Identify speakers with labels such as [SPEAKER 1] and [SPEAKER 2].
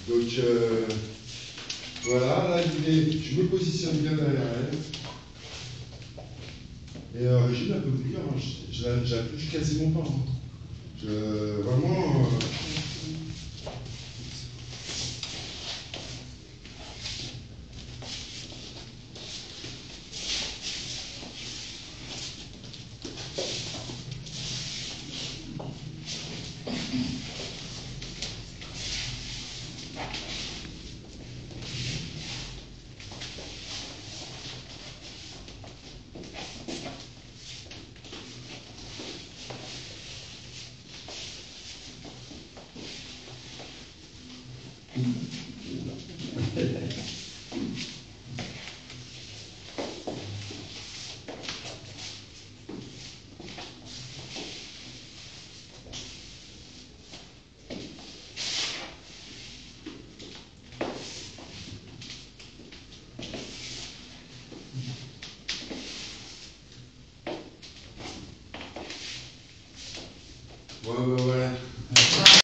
[SPEAKER 1] Donc voilà, là je me positionne bien derrière elle. Et Régine, elle peut vous dire, hein, je la touche quasiment pas. Hein. Vraiment. Ouais.